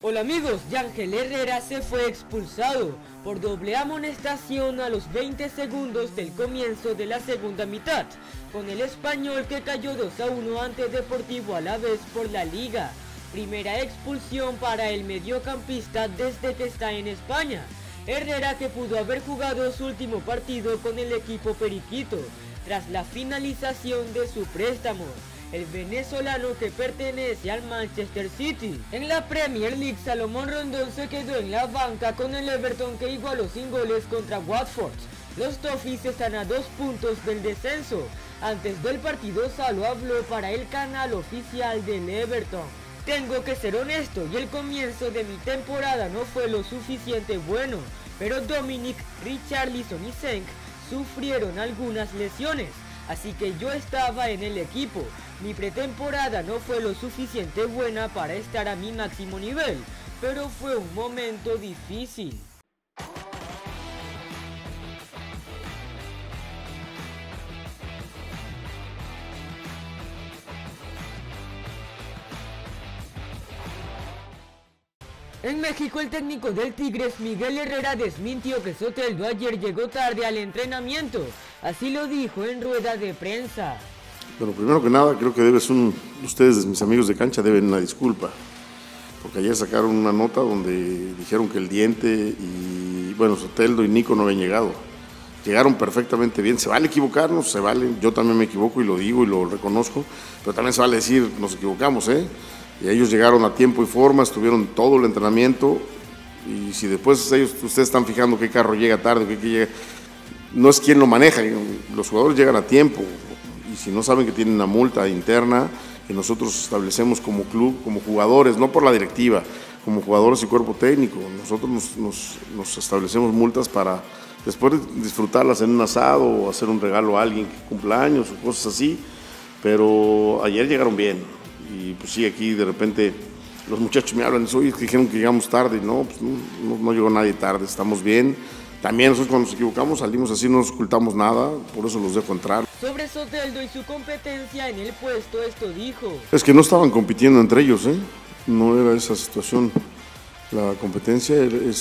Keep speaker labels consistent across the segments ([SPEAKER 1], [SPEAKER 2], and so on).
[SPEAKER 1] Hola amigos, Yangel Herrera se fue expulsado por doble amonestación a los 20 segundos del comienzo de la segunda mitad, con el Español que cayó 2-1 ante Deportivo Alavés por la Liga. Primera expulsión para el mediocampista desde que está en España. Herrera, que pudo haber jugado su último partido con el equipo periquito, tras la finalización de su préstamo. El venezolano, que pertenece al Manchester City. En la Premier League, Salomón Rondón se quedó en la banca con el Everton, que igualó sin goles contra Watford. Los Toffees están a 2 puntos del descenso. Antes del partido, Salo habló para el canal oficial del Everton. Tengo que ser honesto, y el comienzo de mi temporada no fue lo suficiente bueno, pero Dominic, Richarlison y Senk sufrieron algunas lesiones, así que yo estaba en el equipo. Mi pretemporada no fue lo suficiente buena para estar a mi máximo nivel, pero fue un momento difícil. En México, el técnico del Tigres, Miguel Herrera, desmintió que Soteldo ayer llegó tarde al entrenamiento. Así lo dijo en rueda de prensa.
[SPEAKER 2] Bueno, primero que nada, creo que ustedes, mis amigos de cancha, deben una disculpa. Porque ayer sacaron una nota donde dijeron que el Diente y, bueno, Soteldo y Nico no habían llegado. Llegaron perfectamente bien. Se vale equivocarnos, se vale. Yo también me equivoco y lo digo y lo reconozco. Pero también se vale decir, nos equivocamos, ¿eh? Y ellos llegaron a tiempo y forma, estuvieron todo el entrenamiento. Y si después ustedes están fijando qué carro llega tarde, qué llega, no es quien lo maneja. Los jugadores llegan a tiempo. Y si no saben que tienen una multa interna que nosotros establecemos como club, como jugadores, no por la directiva, como jugadores y cuerpo técnico, nosotros nos establecemos multas para después disfrutarlas en un asado o hacer un regalo a alguien que cumpla años o cosas así. Pero ayer llegaron bien. Y pues sí, aquí de repente los muchachos me hablan y dicen, oye, dijeron que llegamos tarde. No, pues no llegó nadie tarde, estamos bien. También nosotros, cuando nos equivocamos, salimos así, no nos ocultamos nada, por eso los dejo entrar.
[SPEAKER 1] Sobre Soteldo y su competencia en el puesto, esto dijo:
[SPEAKER 2] es que no estaban compitiendo entre ellos, ¿eh? No era esa situación. La competencia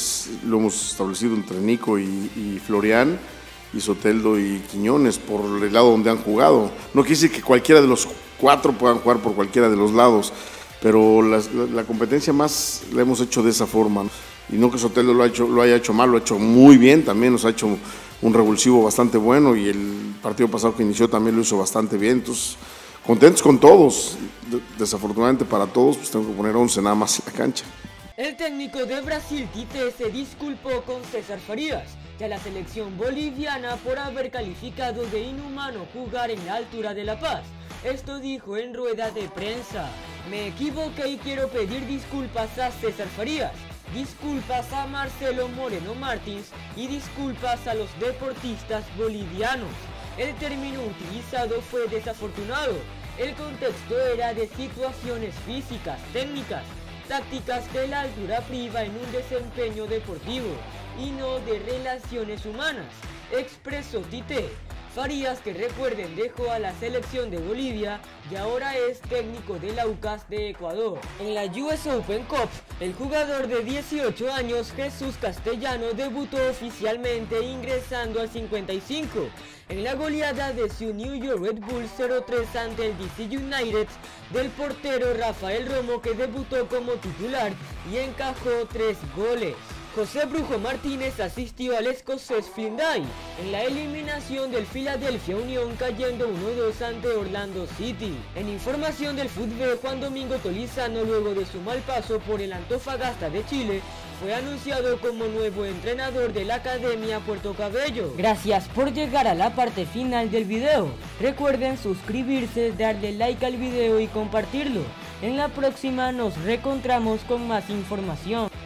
[SPEAKER 2] lo hemos establecido entre Nico y Florian, y Soteldo y Quiñones, por el lado donde han jugado. No quiere decir que cualquiera de los 4 puedan jugar por cualquiera de los lados, pero la competencia más la hemos hecho de esa forma. Y no que Soteldo lo haya hecho mal, lo ha hecho muy bien, también nos ha hecho un revulsivo bastante bueno, y el partido pasado que inició también lo hizo bastante bien. Entonces, contentos con todos. Desafortunadamente para todos, pues tengo que poner 11 nada más en la cancha.
[SPEAKER 1] El técnico de Brasil, Tite, se disculpó con César Farías y a la selección boliviana por haber calificado de inhumano jugar en la altura de La Paz. Esto dijo en rueda de prensa: me equivoqué y quiero pedir disculpas a César Farías, disculpas a Marcelo Moreno Martins y disculpas a los deportistas bolivianos. El término utilizado fue desafortunado. El contexto era de situaciones físicas, técnicas, tácticas que la altura priva en un desempeño deportivo y no de relaciones humanas, expresó Tite. Farías, que recuerden dejó a la selección de Bolivia y ahora es técnico del Aucas de Ecuador. En la US Open Cup, el jugador de 18 años Jesús Castellano debutó oficialmente ingresando al 55 en la goleada de su New York Red Bull 0-3 ante el DC United del portero Rafael Romo, que debutó como titular y encajó 3 goles. José Brujo Martínez asistió al escocés Flindai en la eliminación del Philadelphia Union, cayendo 1-2 ante Orlando City. En información del fútbol, Juan Domingo Tolizano, luego de su mal paso por el Antofagasta de Chile, fue anunciado como nuevo entrenador de la Academia Puerto Cabello. Gracias por llegar a la parte final del video. Recuerden suscribirse, darle like al video y compartirlo. En la próxima nos reencontramos con más información.